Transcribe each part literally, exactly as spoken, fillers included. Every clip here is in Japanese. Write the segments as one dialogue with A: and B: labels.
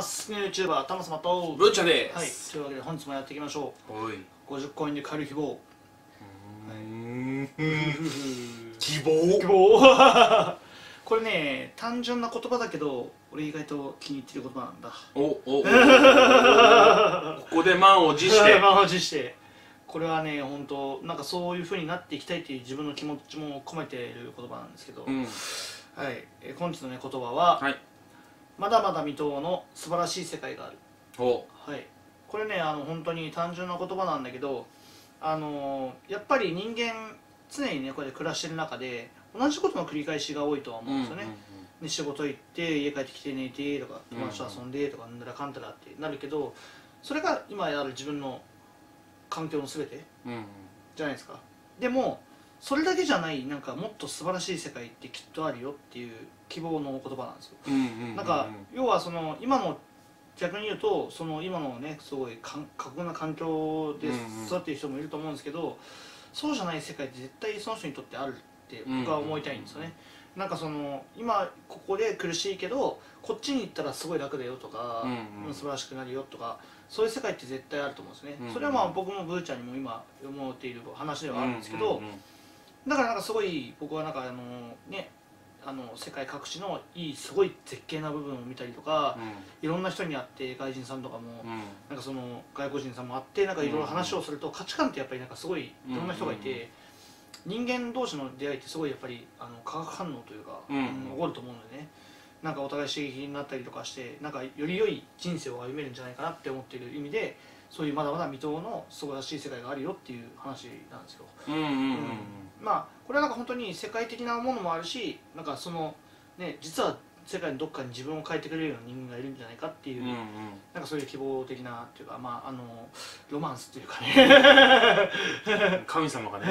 A: す。YouTuber タマ様と
B: ブーちゃんで
A: はい、
B: す。
A: というわけで本日もやっていきましょう。
B: はい。
A: ごじゅっコインで買える希望。
B: 希望。
A: 希望これね、単純な言葉だけど俺意外と気に入ってる言葉なんだ。
B: おおおここで満を持して
A: 満を持してこれはね、本当なんかそういう風になっていきたいという自分の気持ちも込めている言葉なんですけど、
B: うん、
A: はい、え本日のね言葉は、
B: はい、
A: まだまだ未踏の素晴らしい世界がある。
B: お
A: はい、これね、あの本当に単純な言葉なんだけど、あのー、やっぱり人間常にねこうやって暮らしてる中で同じことの繰り返しが多いとは思うんですよね。で仕事行って家帰ってきて寝てとか友達と遊んでとかなんだらかんだらってなるけど、それが今やる自分の環境の全てじゃないですか。でもそれだけじゃない、なんかもっと素晴らしい世界ってきっとあるよっていう希望の言葉なんですよ。なんか要はその今の逆に言うと、その今のねすごい過酷な環境で育っている人もいると思うんですけど、そうじゃない世界って絶対その人にとってあるって僕は思いたいんですよね。なんかその今ここで苦しいけどこっちに行ったらすごい楽だよとか、うん、素晴らしくなるよとか、そういう世界って絶対あると思うんですね。それはまあ僕もブーちゃんにも今思っている話ではあるんですけど、だからなんかすごい僕はなんかあのね、あの世界各地のいいすごい絶景な部分を見たりとか、うん、いろんな人に会って外人さんとかも、うん、なんかその外国人さんも会ってなんかいろいろ話をすると、価値観ってやっぱりなんかすごいいろんな人がいて、人間同士の出会いってすごいやっぱりあの化学反応というか、うんうん、起こると思うのでね、なんかお互い刺激になったりとかしてなんかより良い人生を歩めるんじゃないかなって思っている意味で、そういうまだまだ未踏の素晴らしい世界があるよっていう話なんですよ。まあこれはなんか本当に世界的なものもあるし、なんかそのね実は世界のどっかに自分を変えてくれるような人間がいるんじゃないかっていう、うんうん、なんかそういう希望的なっていうか、まああのロマンスっていうかね
B: 神様がね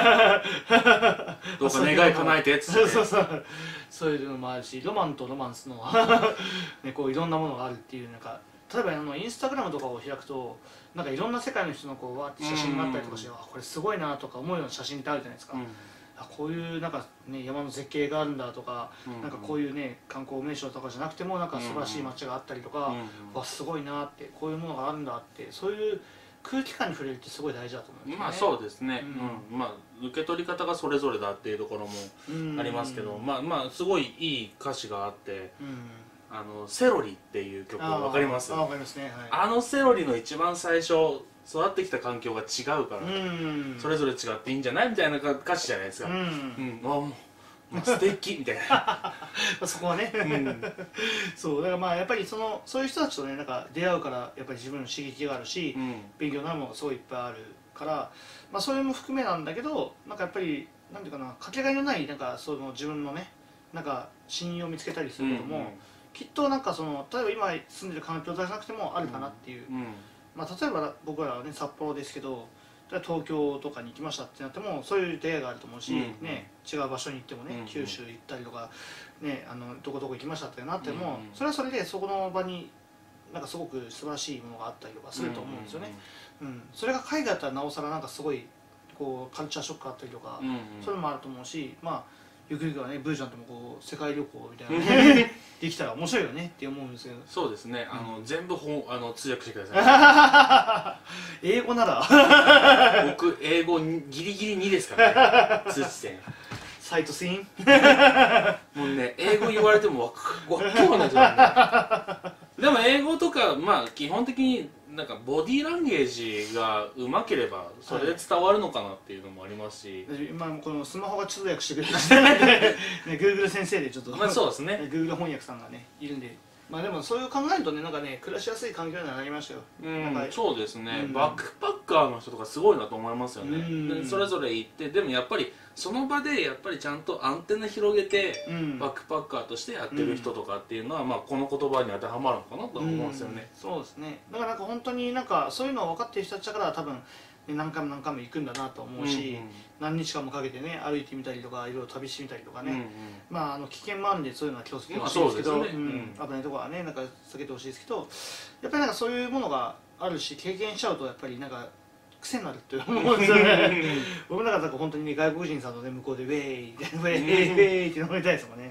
B: どうか願い叶えてっつって、
A: そうそうそうそういうのもあるし、ロマンとロマンスのねこういろんなものがあるっていう、なんか例えばあのインスタグラムとかを開くとなんかいろんな世界の人のこうわって写真があったりとかして、あこれすごいなとか思うような写真ってあるじゃないですか。うん、あこういうなんか、ね、山の絶景があるんだとか、うんうん、なんかこういうね観光名所とかじゃなくてもなんか素晴らしい街があったりとか、うんうん、わすごいなって、こういうものがあるんだって、そういう空気感に触れるってすごい大事だと思うんですよね。
B: まあそうですね、うんうん、まあ受け取り方がそれぞれだっていうところもありますけど、まあまあすごいいい歌詞があって、うん、あのセロリっていう曲わかります？
A: あ、わかりますね、はい、
B: あのセロリの一番最初育ってきた環境が違うから、それぞれ違っていいんじゃないみたいな歌詞じゃないですか。うん、うん、あもう素敵みたいな
A: そこはね、うん、そうだからまあやっぱりそのそういう人たちとねなんか出会うからやっぱり自分の刺激があるし、うん、勉強になるものがすごいいっぱいあるから、まあそういうのも含めなんだけど、なんかやっぱりなんていうかな、かけがえのないなんかその自分のねなんか親友を見つけたりすることも、うんうん、きっとなんかその例えば今住んでる環境じゃなくてもあるかなっていう、うんうん、まあ例えば僕らはね札幌ですけど東京とかに行きましたってなってもそういう出会いがあると思うし、うんうん、ね、違う場所に行ってもね、うんうん、九州行ったりとか、ね、あのどこどこ行きましたってなっても、うんうん、それはそれでそこの場になんかすごく素晴らしいものがあったりとかすると思うんですよね。うん、それが海外だったらなおさらなんかすごいこうカルチャーショックあったりとか、うんうん、そういうのもあると思うし、まあゆくゆくはねブーちゃんともこう世界旅行みたいな、ね、できたら面白いよねって思うんですけど。
B: そうですね、あの、うん、全部本あの通訳してくださ
A: い英語なら
B: 僕英語ギリギリにですからね通知点
A: サイトシーン
B: もうね英語言われてもわかんないですよねでも英語とかまあ基本的になんかボディーランゲージがうまければそれで伝わるのかなっていうのもありますし、
A: 今、はい、このスマホが通訳してくれる人なんで、ね、Google 先生でちょっと、
B: まあそうですね
A: Google 翻訳さんがねいるんで、まあでもそういう考えるとねなんかね暮らしやすい環境にはなりましたよ。
B: うん、そうですね、うん、バックパッカーの人とかすごいなと思いますよね。でそれぞれ行ってでもやっぱりその場でやっぱりちゃんとアンテナ広げて、うん、バックパッカーとしてやってる人とかっていうのは、うん、まあこの言葉に当てはまるのかなと思うんですよね。
A: うん、そうですね。だからなんか本当になんかそういうのを分かっている人たちだから多分何回も何回も行くんだなと思うし、うんうん、何日間もかけてね歩いてみたりとかいろいろ旅してみたりとかね、うんうん、まああの危険もあるんでそういうのは気をつけてほしいですけど、危ないところはねなんか避けてほしいですけど、やっぱりなんかそういうものがあるし経験しちゃうとやっぱりなんか癖になるって思うんですよね僕の中で本当にね外国人さんとね向こうでウェイウェイウェイウェイって飲みたいですもんね。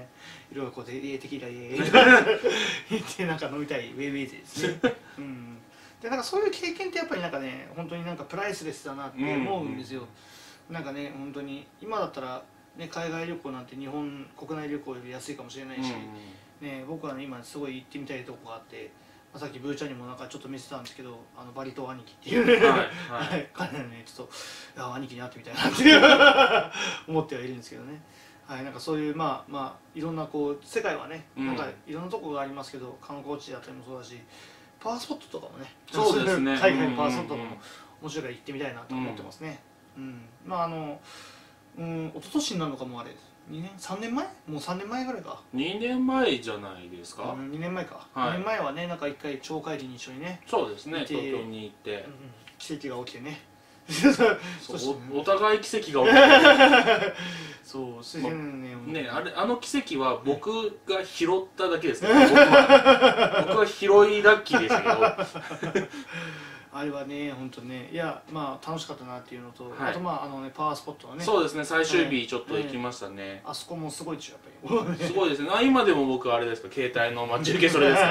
A: いろいろこうで「えテキーラえ」言ってなんか飲みたいウェイウェイ勢ですね。うんでなんかそういう経験ってやっぱりなんかね本当になんかプライスレスだなって思うんですよ。なんかね本当に今だったらね海外旅行なんて日本国内旅行より安いかもしれないし、ね僕はね今すごい行ってみたいとこがあって、まあ、さっきブーちゃんにもなんかちょっと見せたんですけどあのバリ島兄貴っていうね、はいはい、彼らねちょっといや兄貴に会ってみたいなって思ってはいるんですけどね。はい、なんかそういうまあまあいろんなこう世界はね、うん、なんかいろんなとこがありますけど観光地だったりもそうだしパワースポットとかもね
B: そうですね
A: 海外のパワースポットも面白いから行ってみたいなと思ってますね。うん、うん、まああのうん一昨年になるのかもあれにねんさんねんまえもうさんねんまえぐらいか
B: にねんまえじゃないですか、
A: うん、にねんまえか、
B: はい、
A: にねんまえはねなんか一回町会議に一緒にね
B: そうですね東京に行って、うん、
A: 奇跡が起きてね
B: そうお, お互い奇跡が起きて
A: そうそれでね
B: ねあれあの奇跡は僕が拾っただけですね僕は僕は拾いラッキーでしたけど
A: あれはね本当ねいやまあ楽しかったなっていうのと、はい、あとまああのねパワースポットはね
B: そうですね最終日ちょっと行きましたね、はい、
A: あそこもすごいでしょやっぱり
B: すごいですね今でも僕あれですか携帯の待ち受けそれですから、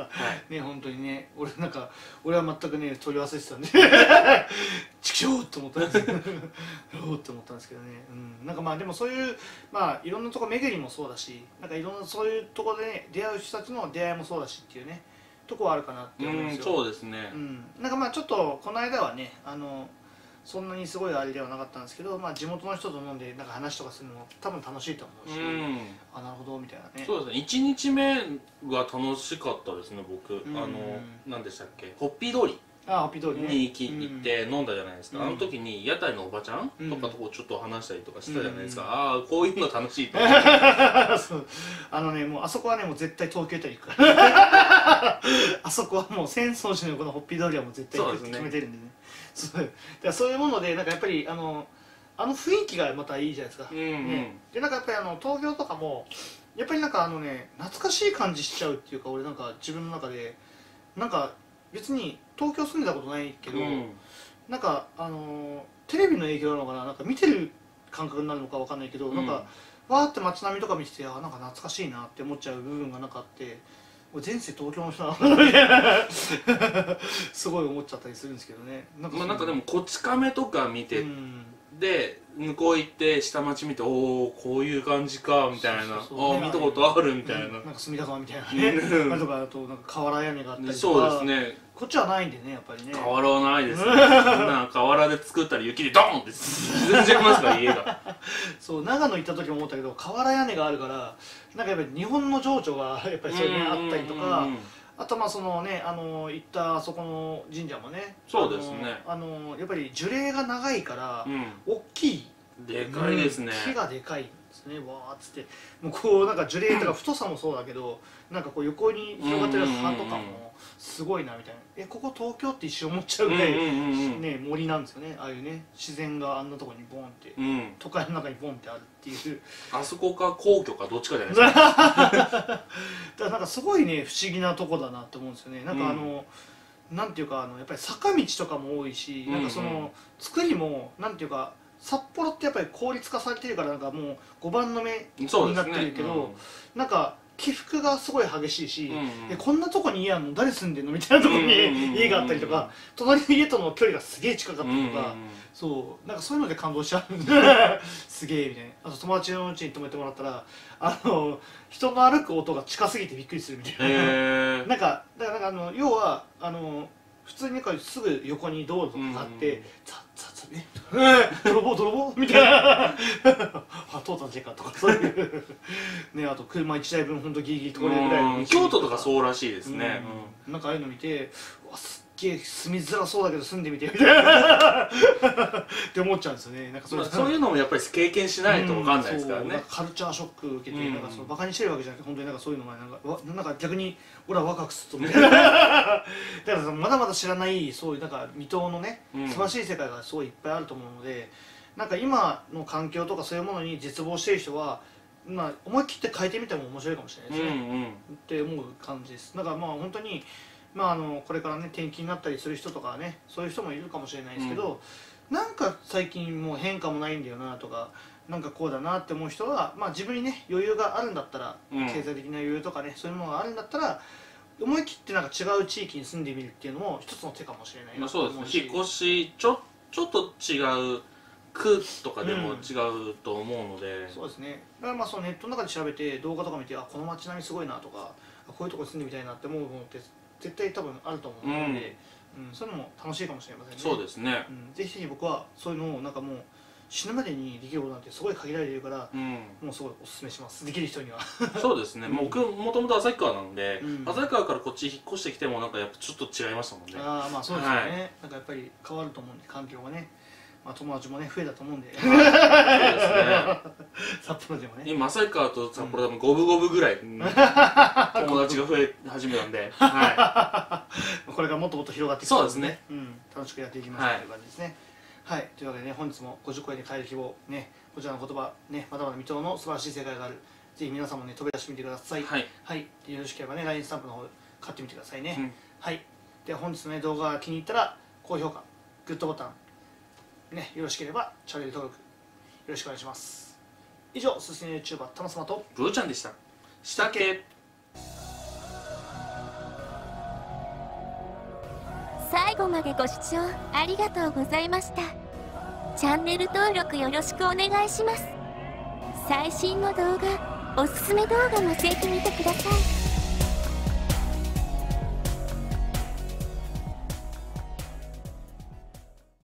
A: はい、ね本当にね俺なんか俺は全くね取り忘れてたんでチキショーと思ったんですけどおーって思ったんですけどね、うん、なんかまあでもそういうまあいろんなとこ巡りもそうだしなんかいろんなそういうとこで、ね、出会う人たちの出会いもそうだしっていうねとこはあるかなって思うんですよ。
B: そうですね、
A: うん、なんかまあちょっとこの間はねあのそんなにすごいあれではなかったんですけど、まあ、地元の人と飲んでなんか話とかするのも多分楽しいと思うし、うん、あなるほどみたいなね。
B: そうですねいちにちめが楽しかったですね僕、うん、あの何でしたっけホッピー通り
A: あホッピー通り、ね、
B: に行き、うん、行って飲んだじゃないですか、うん、あの時に屋台のおばちゃんとかとこちょっと話したりとかしたじゃないですか、うん、ああこういうの楽しいって
A: そうあのねもうあそこはねもう絶対東京行ったら行くからあそこはもう浅草寺のこのホッピー通りはもう絶対行くって決めてるんでねそうだからそういうものでなんかやっぱりあのあの雰囲気がまたいいじゃないですか、うんうんね、でなんかやっぱりあの東京とかもやっぱりなんかあのね懐かしい感じしちゃうっていうか俺なんか自分の中でなんか別に東京住んでたことないけど、うん、なんかあのテレビの影響なのかななんか見てる感覚になるのかわかんないけど、うん、なんかわーって街並みとか見ててあなんか懐かしいなって思っちゃう部分がなかあって前世東京の人なのみたいなすごい思っちゃったりするんですけどね
B: なんか、まあ、なんかでもこち亀とか見て、うん、で向こう行って下町見ておおこういう感じかみたいなあ見たことあるみたいな、うん、
A: なんか隅田川みたいなねあとかあとなんか瓦屋根があったりとか
B: そうですね
A: こっちはないんでねやっぱりね
B: 瓦はないですねなんか瓦で作ったら雪でドーンって全然ますから家が
A: そう長野行った時も思ったけど瓦屋根があるからなんかやっぱり日本の情緒がやっぱりそういうねあったりとかあとまあそのねあの行ったあそこの神社もね
B: そうですね
A: あのやっぱり樹齢が長いから、うん、大きい
B: でかいですね、
A: うん、木がでかいんですねわーっつってもうこうなんか樹齢とか太さもそうだけどなんかこう横に広がってる葉とかもすごいなみたいなえここ東京って一瞬思っちゃうぐらい、ね、森なんですよねああいうね自然があんなとこにボンって、うん、都会の中にボンってあるっていう
B: あそこか皇居かどっちかじゃないですかだ
A: からなんかすごいね不思議なとこだなって思うんですよねなんかあの、うん、なんていうかあのやっぱり坂道とかも多いし、うんうん、なんかその作りもなんていうか札幌ってやっぱり効率化されてるからなんかもうごばんの目になってるけど、ねうん、なんか起伏がすごい激しいし、うんうん、えこんなとこに家あるの誰住んでんのみたいなところに家があったりとか隣の家との距離がすげえ近かったりとか、うんうん、そうなんかそういうので感動しちゃうんですげえみたいなあと友達の家に泊めてもらったらあの人の歩く音が近すぎてびっくりするみたいななんかだからなんかあの要はあの普通にすぐ横に道路があってザッザッザッね泥棒泥棒みたいなあ通ったんじゃかとかそういうねあと車いちだいぶんほんとギリギリ通れるぐらいの
B: 京都とかそうらしいですね、
A: うん、なんかああいうの見てわすっげえ住みづらそうだけど住んでみてみたいなって思っちゃうんですよねなんかそ、
B: まあ、そういうのもやっぱり経験しないと分かんないですからね、うん、
A: カルチャーショック受けて、うん、なんかそのバカにしてるわけじゃなくて本当になんかそういうのがなんかなんか逆に俺は若くすっとみたいなだからまだまだ知らないそういうなんか未踏のね、うん、素晴らしい世界がすごいいっぱいあると思うのでなんか今の環境とかそういうものに絶望している人はまあ思い切って変えてみても面白いかもしれないですね、うんうん、って思う感じです。だからまあ本当にまああのこれからね転勤になったりする人とかはねそういう人もいるかもしれないですけど、うん、なんか最近もう変化もないんだよなとかなんかこうだなって思う人は、まあ、自分にね余裕があるんだったら、
B: うん
A: 経済的な余裕とかねそういうものがあるんだったら思い切ってなんか違う地域に住んでみるっていうのも一つの手かもしれない
B: まあ、
A: なと
B: そうですね。
A: 思うし、
B: 引っ越しちょちょっと違う区とかでも違うと思うので、
A: そうですね。だからまあそのネットの中で調べて動画とか見て、あこの街並みすごいなとか、あこういうとこに住んでみたいなって思うものって絶対多分あると思うので、うん、そういうのも楽しいかもしれませんね。
B: そうですね。
A: うん、ぜひぜひ僕はそういうのをなんかもう死ぬまでにできることなんてすごい限られているから、うん、もうすごいお勧めします。できる人には。そうですね。
B: 僕もともと旭川なんで、うん、旭川からこっち引っ越してきてもなんかやっぱちょっと違いましたもんね。
A: ああまあそうですよね。はい、なんかやっぱり変わると思うんで環境がね。まあ友達もね増えたと思うんで。そうですね。札幌でもね。
B: 今旭川と札幌でも五分五分ぐらい、うん、友達が増え始めたんで、はい。
A: これからもっともっと広がっていく
B: そうですね。
A: うん、楽しくやっていきましょうという感じですね。はい、というわけでね、本日もごじゅっこいで変える希望、ね、こちらの言葉、ね、まだまだ未踏の素晴らしい世界がある。ぜひ皆さんもね、飛び出してみてください。はい。はい、よろしければね、ライン スタンプの方買ってみてくださいね。うん、はい。では本日の、ね、動画が気に入ったら、高評価、グッドボタン、ね、よろしければチャンネル登録、よろしくお願いします。以上、すすめ YouTuber、たまさまと、
B: ブーちゃんでした。したっけ
C: 最後までご視聴ありがとうございました。チャンネル登録よろしくお願いします。最新の動画、おすすめ動画もぜひ見てください。